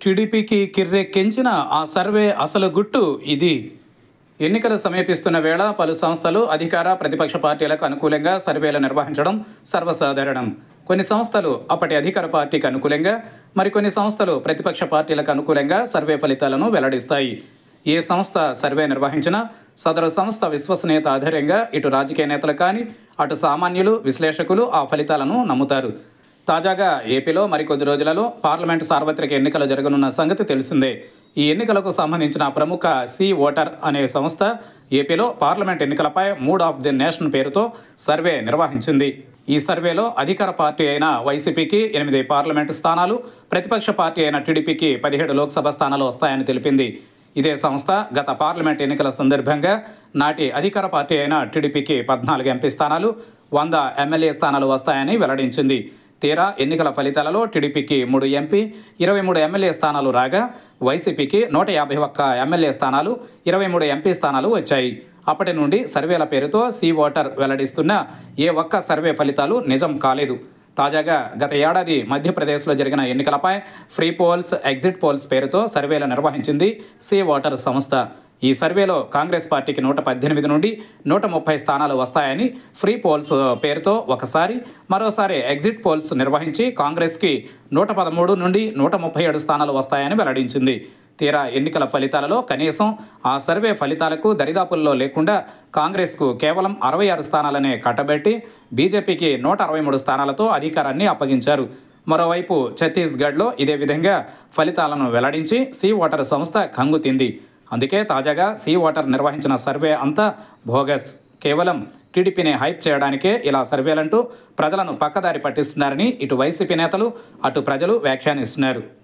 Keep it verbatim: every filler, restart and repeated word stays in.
టీడీపీకి కిర్రెక్కించిన ఆ సర్వే అసలు గుట్టు ఇది. ఎన్నికలు సమీపిస్తున్న వేళ పలు సంస్థలు అధికార ప్రతిపక్ష పార్టీలకు అనుకూలంగా సర్వేలు నిర్వహించడం సర్వసాధారణం. కొన్ని సంస్థలు అప్పటి అధికార పార్టీకి అనుకూలంగా, మరికొన్ని సంస్థలు ప్రతిపక్ష పార్టీలకు అనుకూలంగా సర్వే ఫలితాలను వెల్లడిస్తాయి. ఏ సంస్థ సర్వే నిర్వహించినా సదరు సంస్థ విశ్వసనీయత ఆధారంగా ఇటు రాజకీయ నేతలు కానీ, అటు సామాన్యులు, విశ్లేషకులు ఆ ఫలితాలను నమ్ముతారు. తాజాగా ఏపీలో మరికొద్ది రోజులలో పార్లమెంటు సార్వత్రిక ఎన్నికలు జరగనున్న సంగతి తెలిసిందే. ఈ ఎన్నికలకు సంబంధించిన ప్రముఖ సి ఓటర్ అనే సంస్థ ఏపీలో పార్లమెంట్ ఎన్నికలపై మూడ్ ఆఫ్ ది నేషన్ పేరుతో సర్వే నిర్వహించింది. ఈ సర్వేలో అధికార పార్టీ అయిన వైసీపీకి ఎనిమిది పార్లమెంటు స్థానాలు, ప్రతిపక్ష పార్టీ అయిన టీడీపీకి పదిహేడు లోక్సభ స్థానాలు వస్తాయని తెలిపింది. ఇదే సంస్థ గత పార్లమెంట్ ఎన్నికల సందర్భంగా నాటి అధికార పార్టీ అయిన టీడీపీకి పద్నాలుగు ఎంపీ స్థానాలు, వంద ఎమ్మెల్యే స్థానాలు వస్తాయని వెల్లడించింది. తీరా ఎన్నికల ఫలితాలలో టీడీపీకి మూడు ఎంపీ, ఇరవై మూడు ఎమ్మెల్యే స్థానాలు రాగా వైసీపీకి నూట యాభై ఒక్క ఎమ్మెల్యే స్థానాలు, ఇరవై మూడు ఎంపీ స్థానాలు వచ్చాయి. అప్పటి నుండి సర్వేల పేరుతో సి ఓటర్ వెల్లడిస్తున్న ఏ ఒక్క సర్వే ఫలితాలు నిజం కాలేదు. తాజాగా గత ఏడాది మధ్యప్రదేశ్లో జరిగిన ఎన్నికలపై ఫ్రీ పోల్స్, ఎగ్జిట్ పోల్స్ పేరుతో సర్వేలు నిర్వహించింది సి ఓటర్ సంస్థ. ఈ సర్వేలో కాంగ్రెస్ పార్టీకి నూట పద్దెనిమిది నుండి నూట ముప్పై స్థానాలు వస్తాయని ఫ్రీ పోల్స్ పేరుతో ఒకసారి, మరోసారి ఎగ్జిట్ పోల్స్ నిర్వహించి కాంగ్రెస్కి నూట పదమూడు నుండి నూట ముప్పై ఏడు స్థానాలు వస్తాయని వెల్లడించింది. తీరా ఎన్నికల ఫలితాలలో కనీసం ఆ సర్వే ఫలితాలకు దరిదాపుల్లో లేకుండా కాంగ్రెస్కు కేవలం అరవై ఆరు స్థానాలనే కట్టబెట్టి బీజేపీకి నూట అరవై మూడు స్థానాలతో అధికారాన్ని అప్పగించారు. మరోవైపు ఛత్తీస్గఢ్లో ఇదే విధంగా ఫలితాలను వెల్లడించి సి ఓటర్ సంస్థ కంగుతింది. అందుకే తాజాగా సి ఓటర్ నిర్వహించిన సర్వే అంతా బోగస్, కేవలం టీడీపీని హైప్ చేయడానికే ఇలా సర్వేలంటూ ప్రజలను పక్కదారి పట్టిస్తున్నారని ఇటు వైసీపీ నేతలు, అటు ప్రజలు వ్యాఖ్యానిస్తున్నారు.